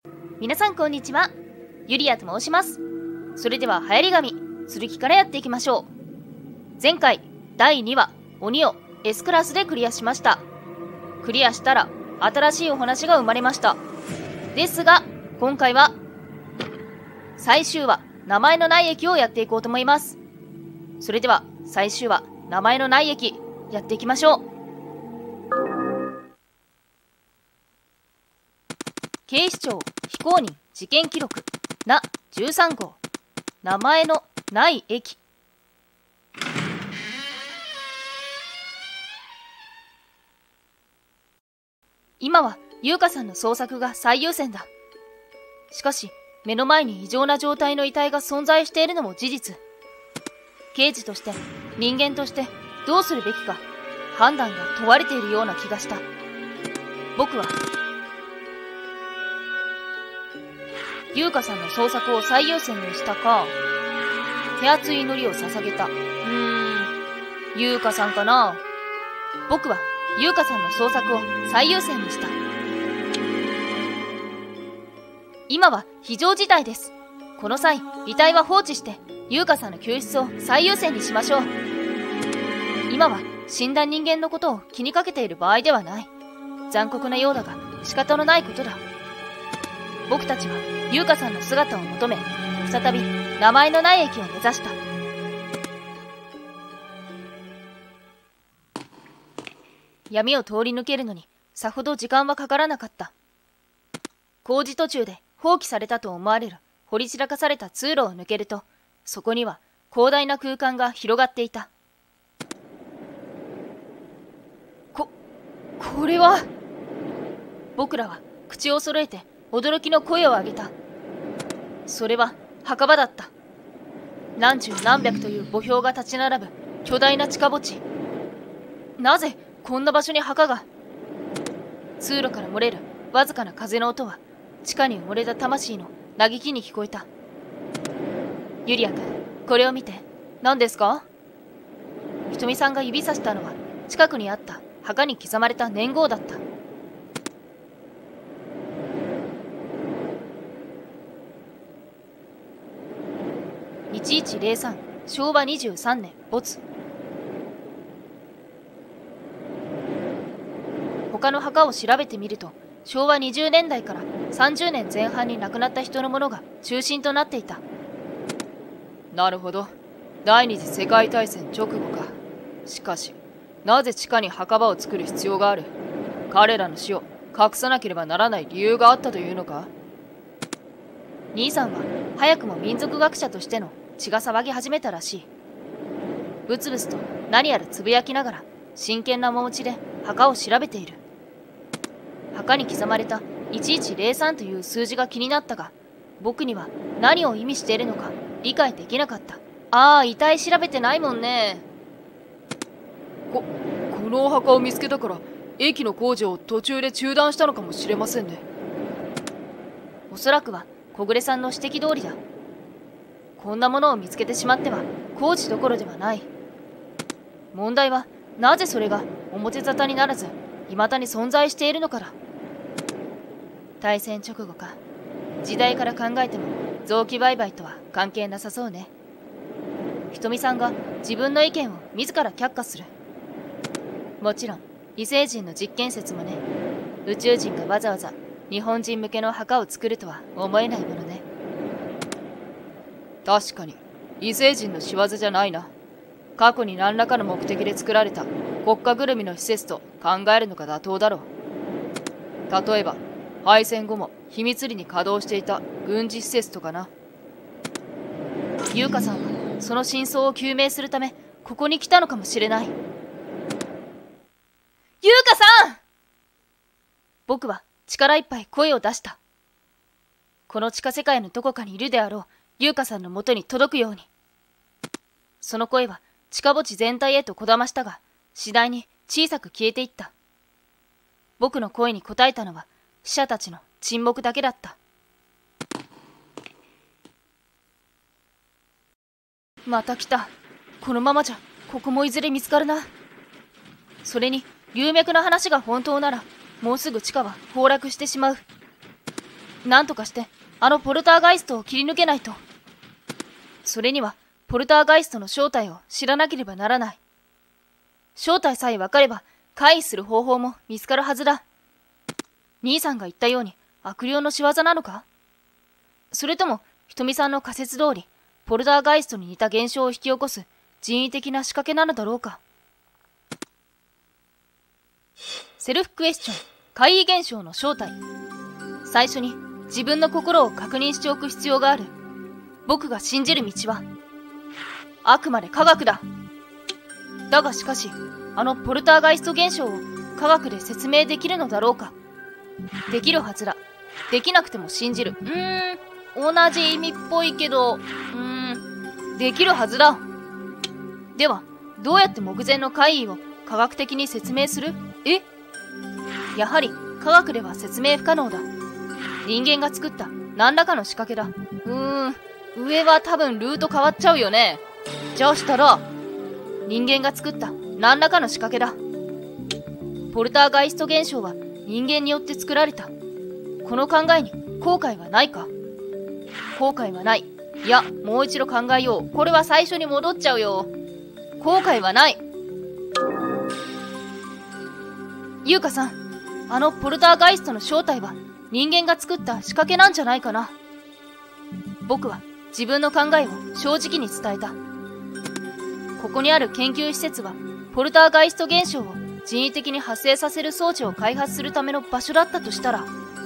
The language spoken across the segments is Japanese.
皆さんこんにちは。ゆりやと申します。それでは流行り紙、剣からやっていきましょう。前回、第2話、鬼を S クラスでクリアしました。クリアしたら、新しいお話が生まれました。ですが、今回は、最終話、名前のない駅をやっていこうと思います。それでは、最終話、名前のない駅、やっていきましょう。警視庁非公認事件記録な13号名前のない駅。今は優香さんの捜索が最優先だ。しかし目の前に異常な状態の遺体が存在しているのも事実。刑事として人間としてどうするべきか判断が問われているような気がした。僕は優香さんの捜索を最優先にしたか、手厚い祈りを捧げた。優香さんかな。僕は優香さんの捜索を最優先にした。今は非常事態です。この際、遺体は放置して優香さんの救出を最優先にしましょう。今は死んだ人間のことを気にかけている場合ではない。残酷なようだが仕方のないことだ。僕たちは優香さんの姿を求め、再び名前のない駅を目指した。闇を通り抜けるのにさほど時間はかからなかった。工事途中で放棄されたと思われる掘り散らかされた通路を抜けると、そこには広大な空間が広がっていた。これは。僕らは口を揃えて驚きの声を上げた。それは墓場だった。何十何百という墓標が立ち並ぶ巨大な地下墓地。なぜこんな場所に墓が。通路から漏れるわずかな風の音は地下に埋もれた魂の嘆きに聞こえた。ユリア君、これを見て。何ですか？ひとみさんが指さしたのは近くにあった墓に刻まれた年号だった。1103昭和23年没。他の墓を調べてみると、昭和20年代から30年前半に亡くなった人のものが中心となっていた。なるほど。第二次世界大戦直後か。しかし、なぜ地下に墓場を作る必要がある？彼らの死を隠さなければならない理由があったというのか？兄さんは早くも民族学者としての血が騒ぎ始めたらしい。ブツブツと何やらつぶやきながら真剣な面持ちで墓を調べている。墓に刻まれた1103という数字が気になったが、僕には何を意味しているのか理解できなかった。ああ、遺体調べてないもんね。このお墓を見つけたから駅の工事を途中で中断したのかもしれませんね。おそらくは小暮さんの指摘通りだ。こんなものを見つけてしまっては工事どころではない。問題はなぜそれが表沙汰にならず未だに存在しているのかだ。大戦直後か。時代から考えても臓器売買とは関係なさそうね。ひとみさんが自分の意見を自ら却下する。もちろん異星人の実験説もね。宇宙人がわざわざ日本人向けの墓を作るとは思えないものね。確かに異星人の仕業じゃないな。過去に何らかの目的で作られた国家ぐるみの施設と考えるのが妥当だろう。例えば敗戦後も秘密裏に稼働していた軍事施設とかな。優香さんはその真相を究明するためここに来たのかもしれない。優香さん！僕は力いっぱい声を出した。この地下世界のどこかにいるであろう優香さんの元に届くように。その声は地下墓地全体へとこだましたが、次第に小さく消えていった。僕の声に応えたのは死者たちの沈黙だけだった。また来た。このままじゃここもいずれ見つかるな。それに流脈の話が本当ならもうすぐ地下は崩落してしまう。 なんとかしてあのポルターガイストを切り抜けないと。それにはポルターガイストの正体を知らなければならない。正体さえ分かれば回避する方法も見つかるはずだ。兄さんが言ったように悪霊の仕業なのか？それともひとみさんの仮説通りポルターガイストに似た現象を引き起こす人為的な仕掛けなのだろうか。セルフクエスチョン、怪異現象の正体。最初に自分の心を確認しておく必要がある。僕が信じる道はあくまで科学だ。だがしかし、あのポルターガイスト現象を科学で説明できるのだろうか。できるはずだ。できなくても信じる。同じ意味っぽいけど、できるはずだ。では、どうやって目前の怪異を科学的に説明する？やはり科学では説明不可能だ。人間が作った何らかの仕掛けだ。上は多分ルート変わっちゃうよね。じゃあしたら、人間が作った何らかの仕掛けだ。ポルターガイスト現象は人間によって作られた。この考えに後悔はないか？後悔はない。いや、もう一度考えよう。これは最初に戻っちゃうよ。後悔はない。優香さん、あのポルターガイストの正体は人間が作った仕掛けなんじゃないかな。僕は自分の考えを正直に伝えた。ここにある研究施設はポルターガイスト現象を人為的に発生させる装置を開発するための場所だったとしたら。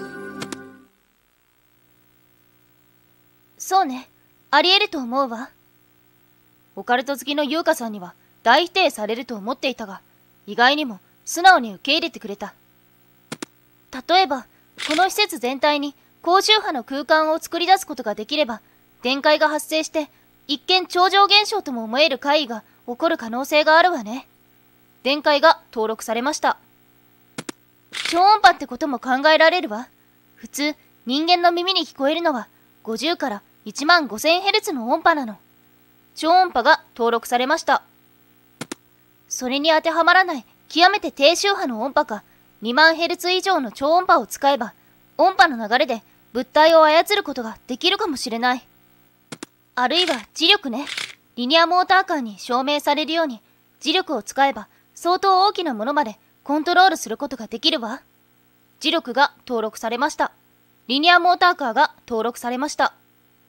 そうね、あり得ると思うわ。オカルト好きの優香さんには大否定されると思っていたが、意外にも素直に受け入れてくれた。例えば、この施設全体に高周波の空間を作り出すことができれば、電解が発生して一見超常現象とも思える怪異が起こる可能性があるわね。電解が登録されました。超音波ってことも考えられるわ。普通、人間の耳に聞こえるのは50から15000Hz の音波なの。超音波が登録されました。それに当てはまらない極めて低周波の音波か20000Hz以上の超音波を使えば、音波の流れで物体を操ることができるかもしれない。あるいは磁力ね。リニアモーターカーに証明されるように、磁力を使えば相当大きなものまでコントロールすることができるわ。磁力が登録されました。リニアモーターカーが登録されました。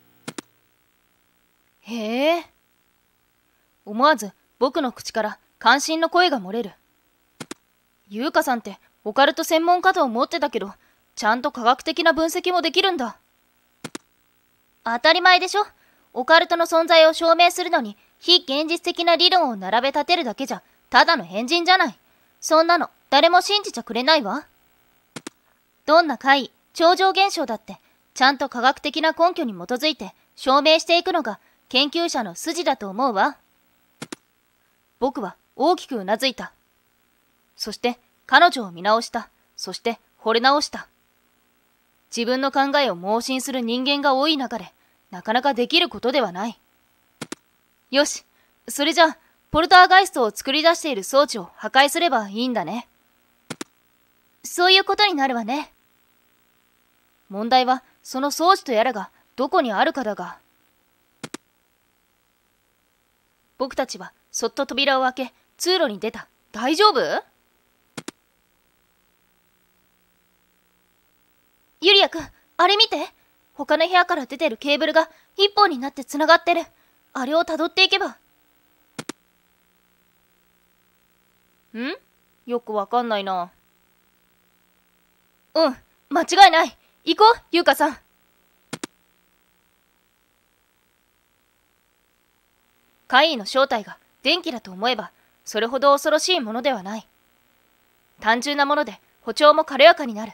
へえ。思わず僕の口から感心の声が漏れる。優香さんってオカルト専門家と思ってたけど、ちゃんと科学的な分析もできるんだ。当たり前でしょ。オカルトの存在を証明するのに非現実的な理論を並べ立てるだけじゃただの変人じゃない。そんなの誰も信じちゃくれないわ。どんな怪異、超常現象だってちゃんと科学的な根拠に基づいて証明していくのが研究者の筋だと思うわ。僕は大きくうなずいた。そして彼女を見直した。そして惚れ直した。自分の考えを盲信する人間が多い中でなかなかできることではない。よし、それじゃあポルターガイストを作り出している装置を破壊すればいいんだね。そういうことになるわね。問題はその装置とやらがどこにあるかだが。僕たちはそっと扉を開け通路に出た。大丈夫？ユリア君、あれ見て。他の部屋から出てるケーブルが一本になってつながってる。あれをたどっていけば。よくわかんないな。間違いない。行こう、優香さん。怪異の正体が電気だと思えば、それほど恐ろしいものではない。単純なもので歩調も軽やかになる。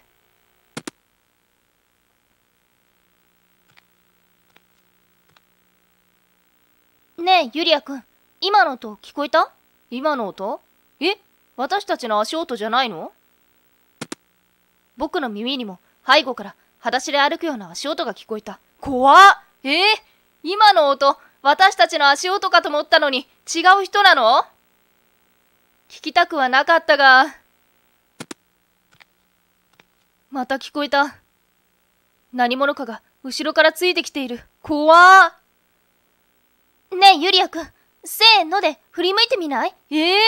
ねえ、ユリア君、今の音聞こえた？今の音？私たちの足音じゃないの？僕の耳にも背後から裸足で歩くような足音が聞こえた。怖っ！今の音、私たちの足音かと思ったのに違う人なの？聞きたくはなかったが。また聞こえた。 何者かが後ろからついてきている。怖ー。ねえ、ユリアくん。せーので振り向いてみない？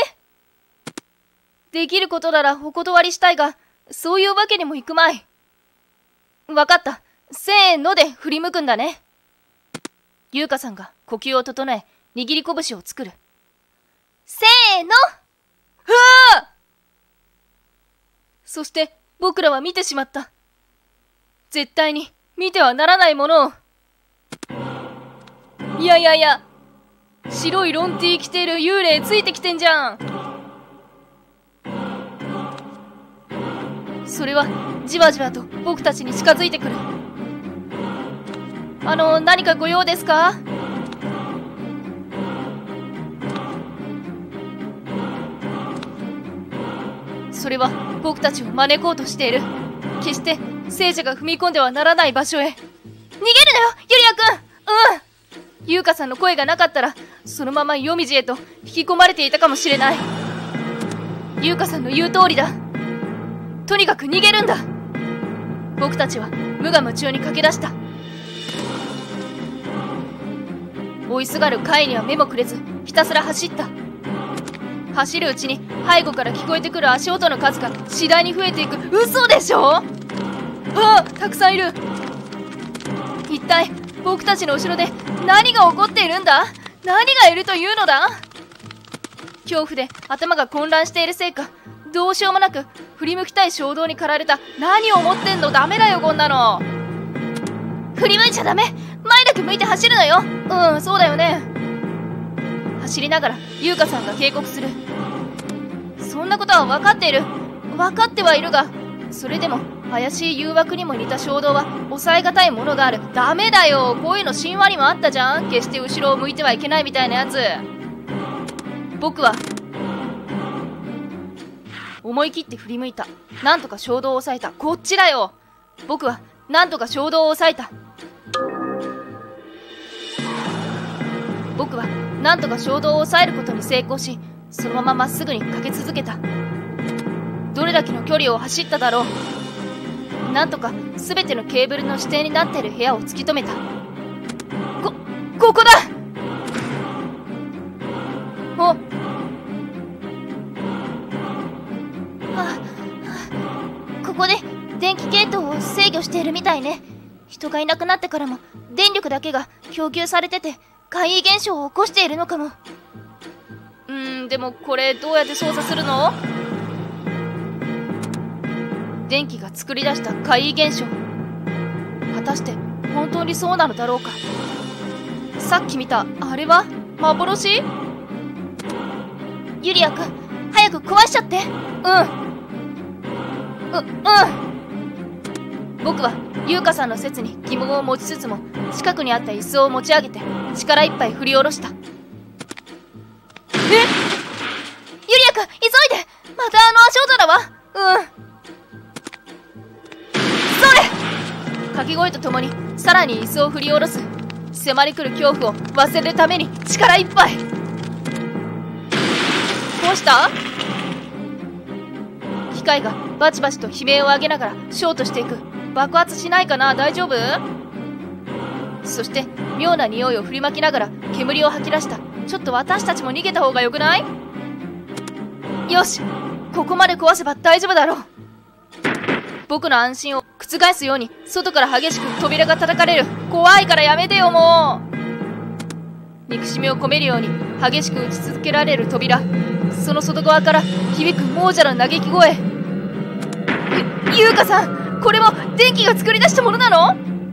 できることならお断りしたいが、そういうわけにもいくまい。わかった。せーので振り向くんだね。優香さんが呼吸を整え、握り拳を作る。せーの！ふわー！そして僕らは見てしまった。絶対に見てはならないものを。いやいやいや、白いロンティー着ている幽霊ついてきてんじゃん。それはじわじわと僕たちに近づいてくる。何かご用ですか？それは僕たちを招こうとしている。決して聖者が踏み込んではならない場所へ。逃げるなよ、ユリアくん。優香さんの声がなかったら、そのまま夜道へと引き込まれていたかもしれない。優香さんの言う通りだ。とにかく逃げるんだ。僕たちは無我夢中に駆け出した。追いすがるカイには目もくれず、ひたすら走った。走るうちに背後から聞こえてくる足音の数が次第に増えていく。嘘でしょ？たくさんいる。一体僕たちの後ろで何が起こっているんだ？何がいるというのだ？恐怖で頭が混乱しているせいか、どうしようもなく振り向きたい衝動に駆られた。何を思ってんの？ダメだよこんなの。振り向いちゃダメ。前だけ向いて走るのよ。そうだよね。走りながら優香さんが警告する。そんなことは分かっている。分かってはいるが、それでも怪しい誘惑にも似た衝動は抑えがたいものがある。ダメだよ。こういうの神話にもあったじゃん。決して後ろを向いてはいけないみたいなやつ。僕は思い切って振り向いた。なんとか衝動を抑えた。こっちだよ。僕はなんとか衝動を抑えた。僕はなんとか衝動を抑えることに成功し、そのまままっすぐに駆け続けた。どれだけの距離を走っただろう。なんとか全てのケーブルの指定になっている部屋を突き止めた。ここだ！ここで電気系統を制御しているみたいね。人がいなくなってからも電力だけが供給されてて、怪異現象を起こしているのかも。でもこれどうやって操作するの？電気が作り出した怪異現象、果たして本当にそうなのだろうか。さっき見たあれは幻？ユリアくん、早く壊しちゃって。僕は優香さんの説に疑問を持ちつつも、近くにあった椅子を持ち上げて力いっぱい振り下ろした。ユリアくん、急いで！また足音だわ。それ！掛け声とともにさらに椅子を振り下ろす。迫り来る恐怖を忘れるために力いっぱい。どうした？機械がバチバチと悲鳴を上げながらショートしていく。爆発しないかな？大丈夫？そして妙な匂いを振りまきながら煙を吐き出した。ちょっと私たちも逃げた方がよくない？よし、ここまで壊せば大丈夫だろう。僕の安心を覆すように外から激しく扉が叩かれる。怖いからやめてよもう。憎しみを込めるように激しく打ち続けられる扉。その外側から響く亡者の嘆き声。優香さん、これも電気が作り出したものなの？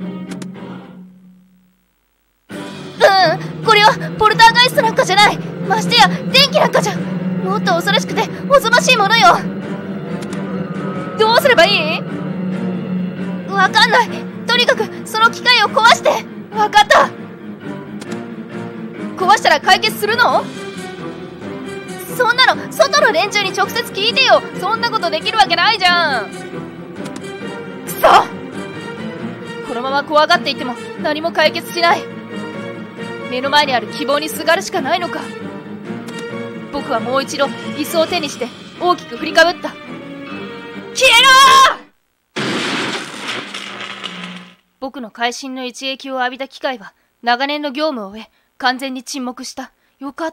これはポルターガイストなんかじゃない。ましてや電気なんかじゃ。もっと恐ろしくておぞましいものよ。どうすればいい？わかんない。とにかくその機械を壊して。わかった。壊したら解決するの？そんなの外の連中に直接聞いてよ。そんなことできるわけないじゃん。くそ！このまま怖がっていても何も解決しない。目の前にある希望にすがるしかないのか。僕はもう一度椅子を手にして大きく振りかぶった。消えろー！ 僕の会心の一撃を浴びた機械は長年の業務を終え、完全に沈黙した。よかった。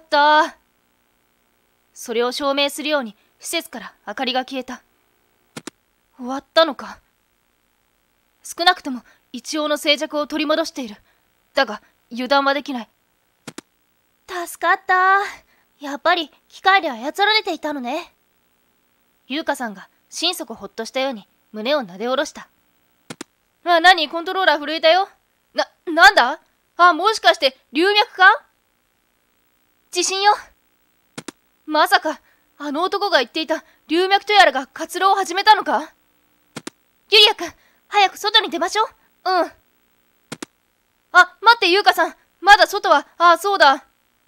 それを証明するように施設から明かりが消えた。終わったのか。少なくとも一応の静寂を取り戻している。だが油断はできない。助かった。やっぱり機械で操られていたのね。優香さんが心底ほっとしたように胸をなで下ろした。何コントローラー震えたよ。なんだ。もしかして流脈か。地震よ。まさかあの男が言っていた流脈とやらが活動を始めたのか。ユリア君、早く外に出ましょう。待って優香さん、まだ外は。そうだ。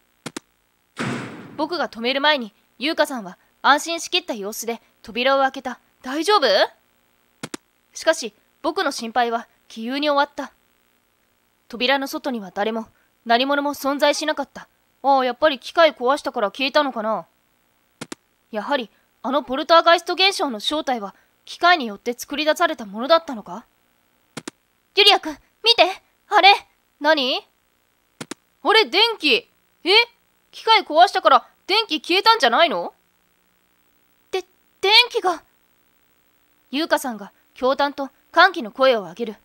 僕が止める前に優香さんは安心しきった様子で扉を開けた。大丈夫？しかし僕の心配は杞憂に終わった。扉の外には誰も何者も存在しなかった。やっぱり機械壊したから消えたのかな。やはりあのポルターガイスト現象の正体は機械によって作り出されたものだったのか。ユリア君、見て、あれ。何？あれ、電気。機械壊したから電気消えたんじゃないの？電気が。優香さんが驚嘆と歓喜の声を上げる。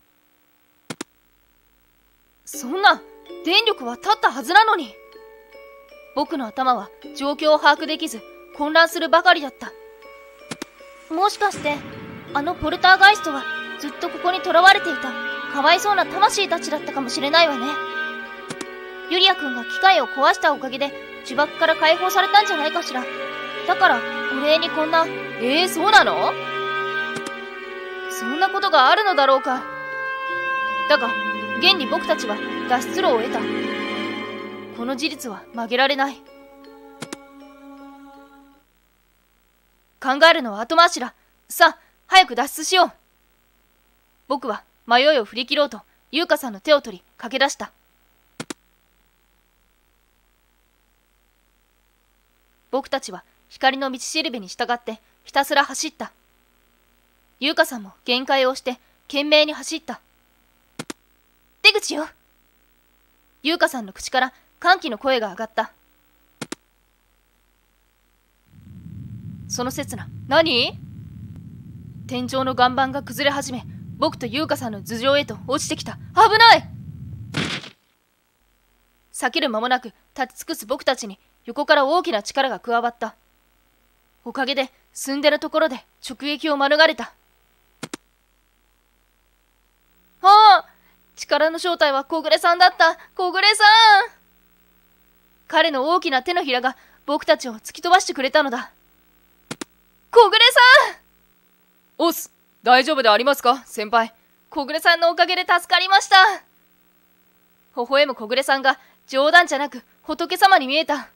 そんな、電力は立ったはずなのに。僕の頭は状況を把握できず混乱するばかりだった。もしかしてあのポルターガイストはずっとここに囚われていたかわいそうな魂たちだったかもしれないわね。ユリア君が機械を壊したおかげで呪縛から解放されたんじゃないかしら。だからお礼にこんな。そうなの？そんなことがあるのだろうか。だが現に僕たちは脱出路を得た。この事実は曲げられない。考えるのは後回しだ。さあ早く脱出しよう。僕は迷いを振り切ろうと優香さんの手を取り駆け出した。僕たちは光の道しるべに従ってひたすら走った。優香さんも限界を押して懸命に走った。出口よ。優香さんの口から歓喜の声が上がった。その刹那、何？天井の岩盤が崩れ始め、僕と優香さんの頭上へと落ちてきた。危ない！避ける間もなく立ち尽くす僕たちに横から大きな力が加わった。おかげで住んでるところで直撃を免れた。力の正体は小暮さんだった。小暮さん。彼の大きな手のひらが僕たちを突き飛ばしてくれたのだ。小暮さん。オス、大丈夫でありますか、先輩。小暮さんのおかげで助かりました。微笑む小暮さんが冗談じゃなく仏様に見えた。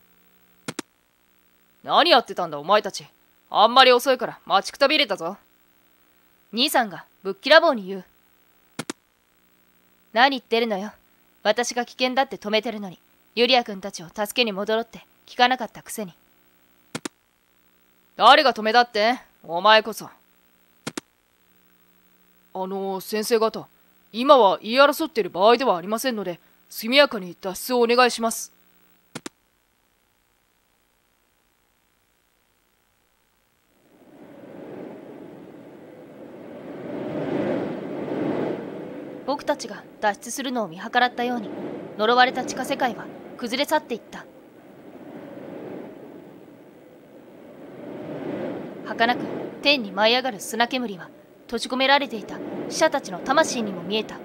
何やってたんだお前たち。あんまり遅いから待ちくたびれたぞ。兄さんがぶっきらぼうに言う。何言ってるのよ。私が危険だって止めてるのに、ユリア君たちを助けに戻ろって聞かなかったくせに。誰が止めたって？お前こそ。先生方、今は言い争っている場合ではありませんので、速やかに脱出をお願いします。僕たちが脱出するのを見計らったように、呪われた地下世界は崩れ去っていった。儚く天に舞い上がる砂煙は閉じ込められていた死者たちの魂にも見えた。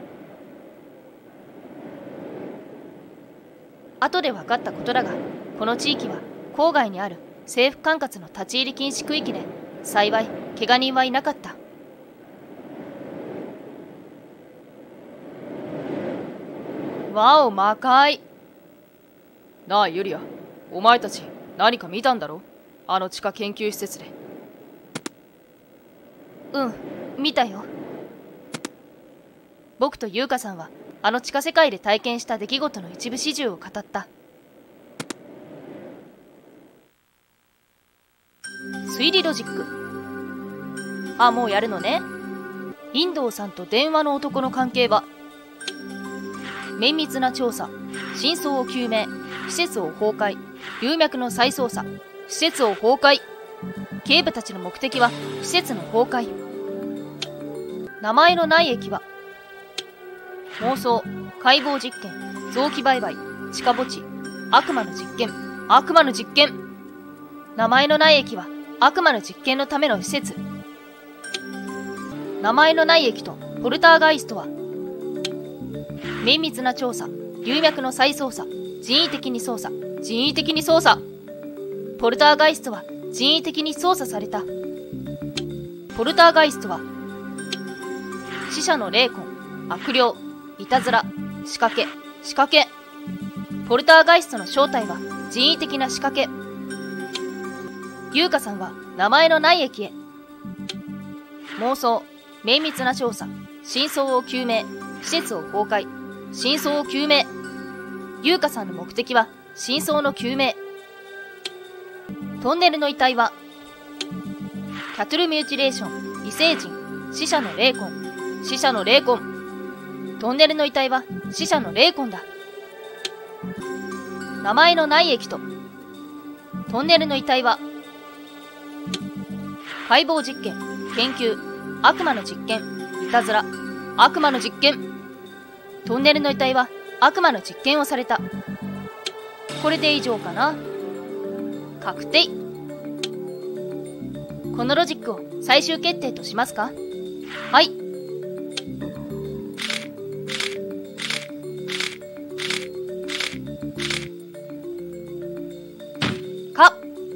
後で分かったことだが、この地域は郊外にある政府管轄の立ち入り禁止区域で、幸い怪我人はいなかった。わお、魔界。なあユリア、お前たち何か見たんだろ、あの地下研究施設で。見たよ。僕と優香さんはあの地下世界で体験した出来事の一部始終を語った。推理ロジック。もうやるのね。インドーさんと電話の男の関係は綿密な調査、真相を究明、施設を崩壊、流脈の再捜査、施設を崩壊。警部たちの目的は施設の崩壊。名前のない駅は妄想、解剖実験、臓器売買、地下墓地、悪魔の実験、悪魔の実験。名前のない駅は悪魔の実験のための施設。名前のない駅とポルターガイストは綿密な調査、流脈の再捜査、人為的に操作、人為的に操作。ポルターガイストは人為的に操作された。ポルターガイストは死者の霊魂、悪霊、いたずら、仕掛け、仕掛け。ポルターガイストの正体は人為的な仕掛け。優香さんは名前のない駅へ。妄想、綿密な調査、真相を究明、施設を崩壊、真相を究明。優香さんの目的は真相の究明。トンネルの遺体はキャトルミューティレーション、異星人、死者の霊魂、死者の霊魂。トンネルの遺体は死者の霊魂だ。名前のない駅とトンネルの遺体は解剖実験、研究、悪魔の実験、いたずら、悪魔の実験。トンネルの遺体は悪魔の実験をされた。これで以上かな。確定。このロジックを最終決定としますか？はい。か。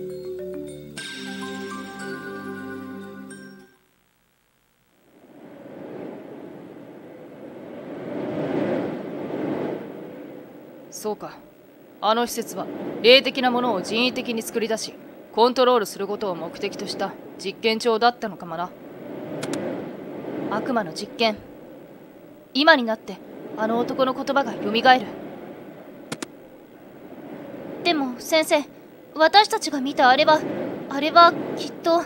そうか。あの施設は霊的なものを人為的に作り出しコントロールすることを目的とした実験場だったのかもな。悪魔の実験。今になってあの男の言葉がよみがえる。でも先生、私たちが見たあれはきっと。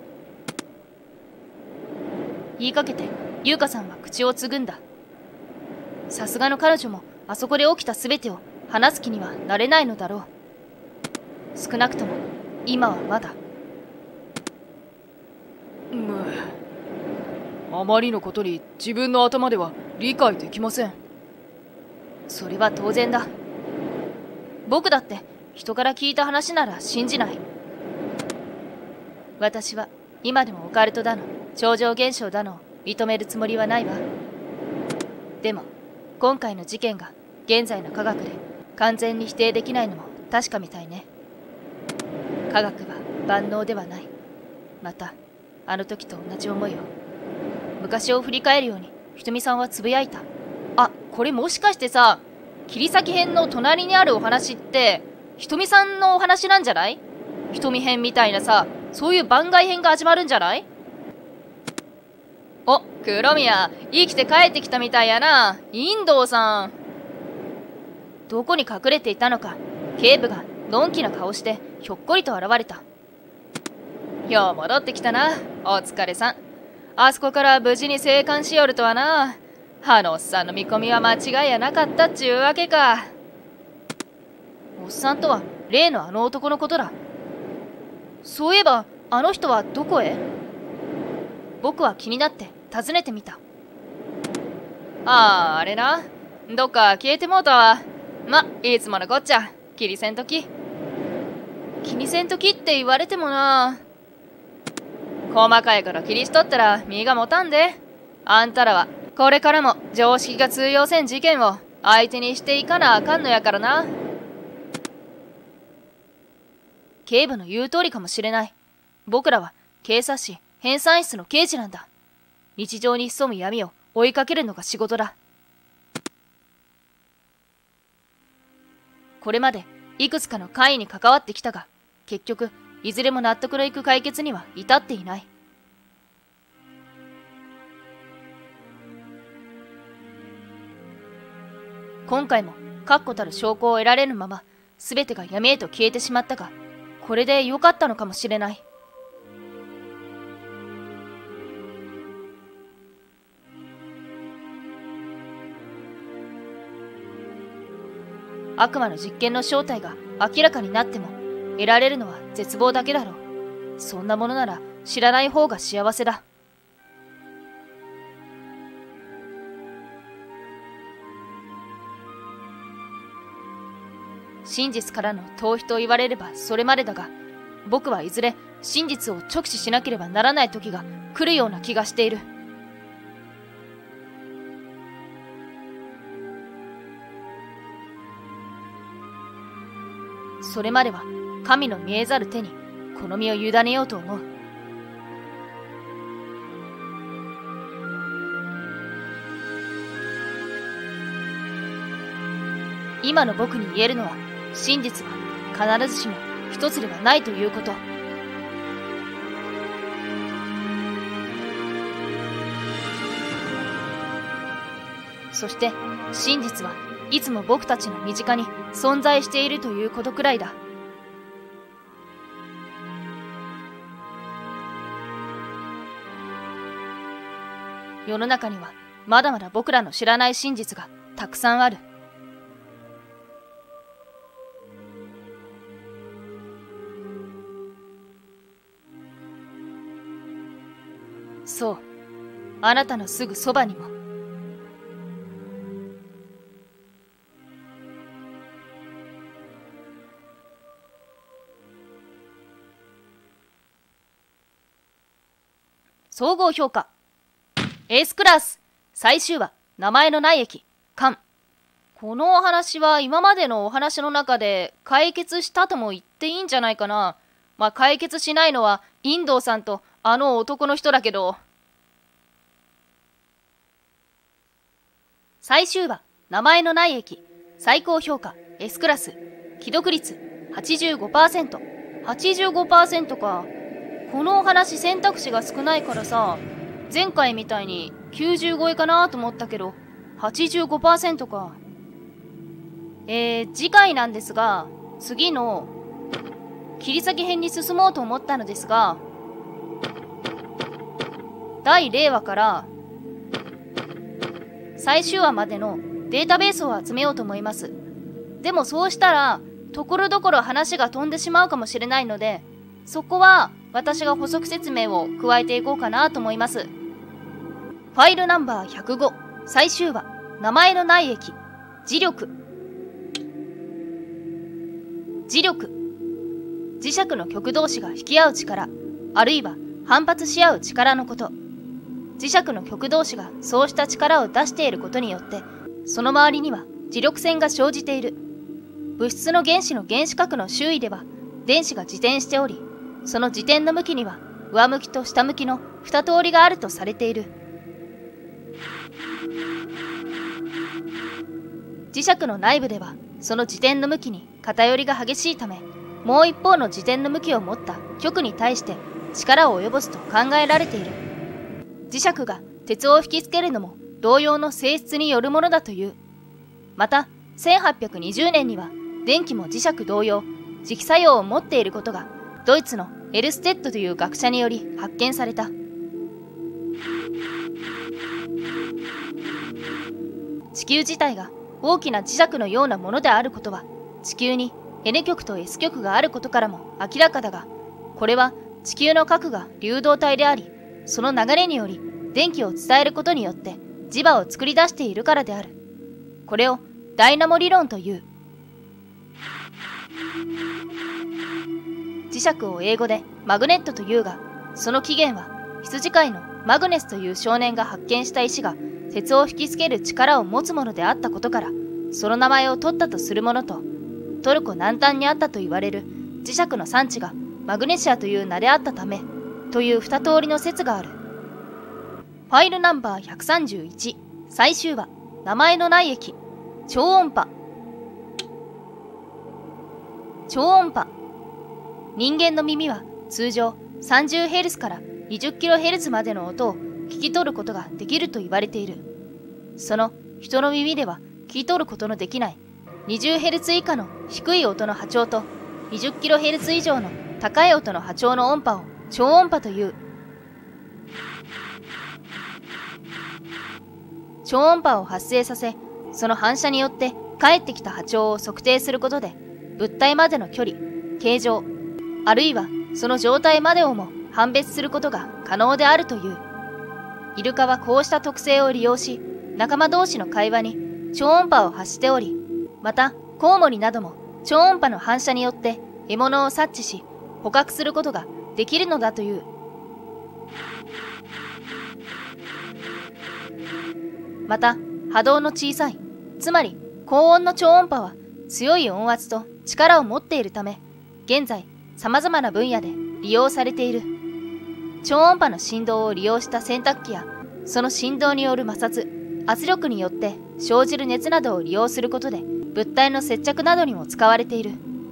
言いかけて優香さんは口をつぐんだ。さすがの彼女もあそこで起きた全てを話す気にはなれないのだろう。少なくとも今はまだ。あまりのことに自分の頭では理解できません。それは当然だ。僕だって人から聞いた話なら信じない。私は今でもオカルトだの超常現象だのを認めるつもりはないわ。でも今回の事件が現在の科学で完全に否定できないのも確かみたいね。科学は万能ではない。またあの時と同じ思いを。昔を振り返るようにひとみさんはつぶやいた。あ、これもしかしてさ、切り裂き編の隣にあるお話ってひとみさんのお話なんじゃない？ひとみ編みたいなさ、そういう番外編が始まるんじゃない？お、黒宮、生きて帰ってきたみたいやな。インドさん。どこに隠れていたのか、警部がのんきな顔してひょっこりと現れた。よう戻ってきたな、お疲れさん。あそこから無事に生還しよるとはな。あのおっさんの見込みは間違いやなかったっちゅうわけか。おっさんとは例のあの男のことだ。そういえばあの人はどこへ？僕は気になって尋ねてみた。ああ、あれな。どっか消えてもうたわ。ま、いつものこっちゃ。気にせんとき。気にせんときって言われてもな。細かいこと気にしとったら身が持たんで。あんたらはこれからも常識が通用せん事件を相手にしていかなあかんのやからな。警部の言う通りかもしれない。僕らは警察士編纂室の刑事なんだ。日常に潜む闇を追いかけるのが仕事だ。これまでいくつかの会議に関わってきたが、結局いずれも納得のいく解決には至っていない。今回も確固たる証拠を得られぬまま全てが闇へと消えてしまったが、これで良かったのかもしれない。 悪魔の実験の正体が明らかになっても得られるのは絶望だけだろう。そんなものなら知らない方が幸せだ。真実からの逃避と言われればそれまでだが、僕はいずれ真実を直視しなければならない時が来るような気がしている。それまでは神の見えざる手にこの身を委ねようと思う。今の僕に言えるのは、真実は必ずしも一つではないということ。そして真実はいつも僕たちの身近に存在しているということくらいだ。世の中にはまだまだ僕らの知らない真実がたくさんある。そう、あなたのすぐそばにも。総合評価 S クラス最終話、名前のない駅完。このお話は今までのお話の中で解決したとも言っていいんじゃないかな。まあ解決しないのはインドーさんとあの男の人だけど。最終話、名前のない駅最高評価 S クラス既読率 85%。 85% か。このお話選択肢が少ないからさ、前回みたいに90超えかなと思ったけど 85% か。次回なんですが、次の切り裂き編に進もうと思ったのですが、第0話から最終話までのデータベースを集めようと思います。でもそうしたらところどころ話が飛んでしまうかもしれないので、そこは私が補足説明を加えていこうかなと思います。ファイルナンバー105最終話、名前のない駅磁力。磁力、磁石の極同士が引き合う力、あるいは反発し合う力のこと。磁石の極同士がそうした力を出していることによって、その周りには磁力線が生じている。物質の原子の原子核の周囲では電子が自転しており、その自転の向きには上向きと下向きの二通りがあるとされている。磁石の内部ではその自転の向きに偏りが激しいため、もう一方の自転の向きを持った極に対して力を及ぼすと考えられている。磁石が鉄を引きつけるのも同様の性質によるものだという。また1820年には電気も磁石同様磁気作用を持っていることがドイツのエルステッドという学者により発見された。地球自体が大きな磁石のようなものであることは、地球に N 極と S 極があることからも明らかだが、これは地球の核が流動体であり、その流れにより電気を伝えることによって磁場を作り出しているからである。これをダイナモ理論という。磁石を英語でマグネットというが、その起源は羊飼いのマグネスという少年が発見した石が鉄を引きつける力を持つものであったことから、その名前を取ったとするものと、トルコ南端にあったと言われる磁石の産地がマグネシアという名であったためという二通りの説がある。ファイルナンバー131最終話、名前のない駅超音波。超音波、人間の耳は通常 30Hz から 20kHz までの音を聞き取ることができると言われている。その人の耳では聞き取ることのできない 20Hz 以下の低い音の波長と 20kHz 以上の高い音の波長の音波を超音波という。超音波を発生させ、 その反射によって返ってきた波長を測定することで、物体までの距離、形状、あるいはその状態までをも判別することが可能であるという。イルカはこうした特性を利用し、仲間同士の会話に超音波を発しており、またコウモリなども超音波の反射によって獲物を察知し、捕獲することができるのだという。また波動の小さい、つまり高温の超音波は強い音圧と力を持っているため、現在様々な分野で利用されている。超音波の振動を利用した洗濯機や、その振動による摩擦、圧力によって生じる熱などを利用することで、物体の接着などにも使われている。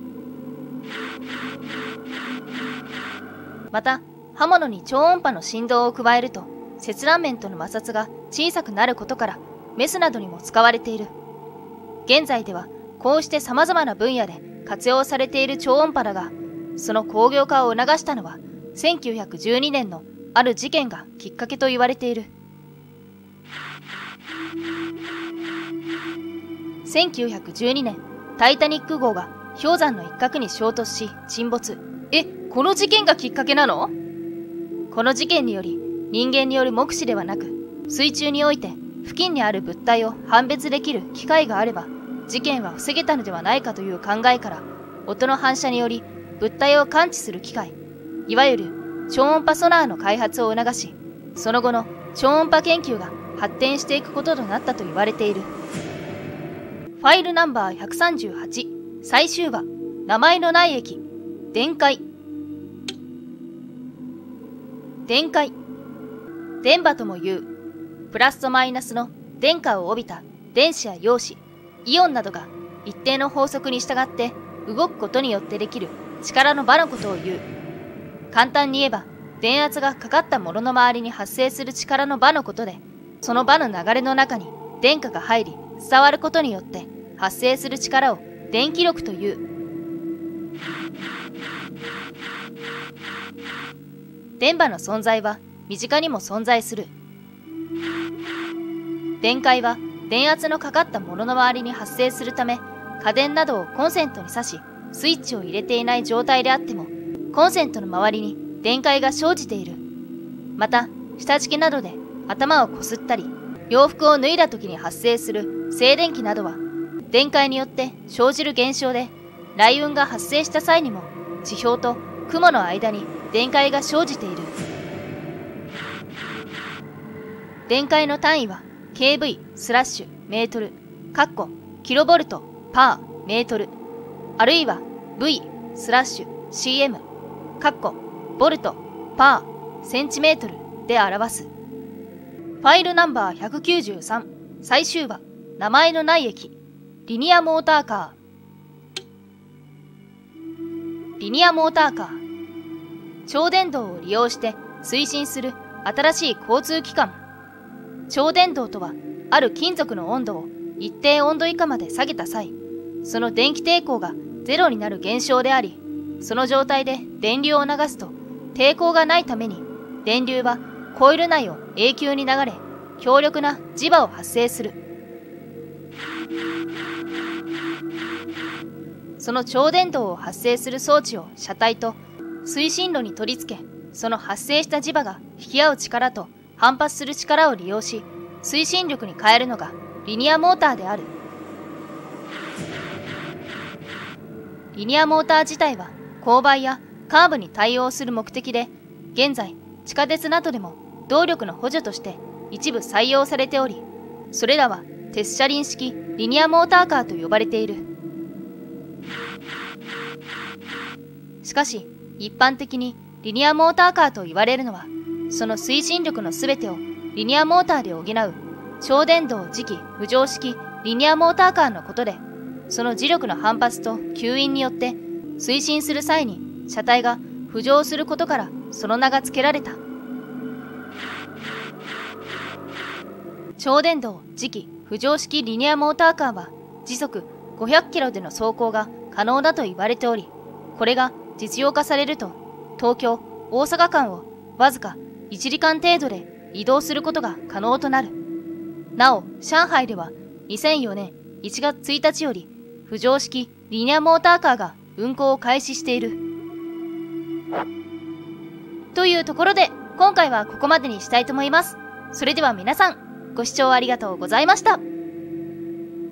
また刃物に超音波の振動を加えると、切断面との摩擦が小さくなることからメスなどにも使われている。現在ではこうして様々な分野で活用されている超音波だが、その工業化を促したのは1912年のある事件がきっかけと言われている。1912年、タイタニック号が氷山の一角に衝突し沈没。この事件がきっかけなの？この事件により、人間による目視ではなく、水中において付近にある物体を判別できる機械があれば、事件は防げたのではないかという考えから、音の反射により物体を感知する機械、いわゆる超音波ソナーの開発を促し、その後の超音波研究が発展していくこととなったと言われている。ファイルナンバー138、最終話、名前のない駅、電解。電解。電波ともいう、プラスとマイナスの電荷を帯びた電子や陽子、イオンなどが一定の法則に従って動くことによってできる力の場のことを言う。簡単に言えば、電圧がかかったものの周りに発生する力の場のことで、その場の流れの中に電荷が入り伝わることによって発生する力を電気力という。電波の存在は身近にも存在する。電解は電圧のかかったものの周りに発生するため、家電などをコンセントに挿しスイッチを入れていない状態であっても、コンセントの周りに電解が生じている。また下敷きなどで頭をこすったり、洋服を脱いだ時に発生する静電気などは電解によって生じる現象で、雷雲が発生した際にも地表と雲の間に電解が生じている。電解の単位は kV/ メートルキロボルトパーメートル、あるいは V/cm ボルトパーセンチメートルで表す。ファイルナンバー193、最終話、名前のない駅、リニアモーターカー。リニアモーターカー。超電導を利用して推進する新しい交通機関。超電導とは、ある金属の温度を一定温度以下まで下げた際、その電気抵抗がゼロになる現象であり、その状態で電流を流すと抵抗がないために、電流はコイル内を永久に流れ、強力な磁場を発生する。その超電導を発生する装置を車体と推進路に取り付け、その発生した磁場が引き合う力と反発する力を利用し、推進力に変えるのがリニアモーターである。リニアモーター自体は勾配やカーブに対応する目的で、現在地下鉄などでも動力の補助として一部採用されており、それらは鉄車輪式リニアモーターカーと呼ばれている。しかし一般的にリニアモーターカーと言われるのは、その推進力のすべてをリニアモーターで補う超電導磁気浮上式リニアモーターカーのことで、その磁力の反発と吸引によって推進する際に車体が浮上することからその名が付けられた。超電導磁気浮上式リニアモーターカーは時速500キロでの走行が可能だと言われており、これが実用化されると東京・大阪間をわずか1時間程度で移動することが可能となる。なお、上海では 2004年1月1日より浮上式リニアモーターカーが運行を開始している。というところで今回はここまでにしたいと思います。それでは皆さん、ご視聴ありがとうございました。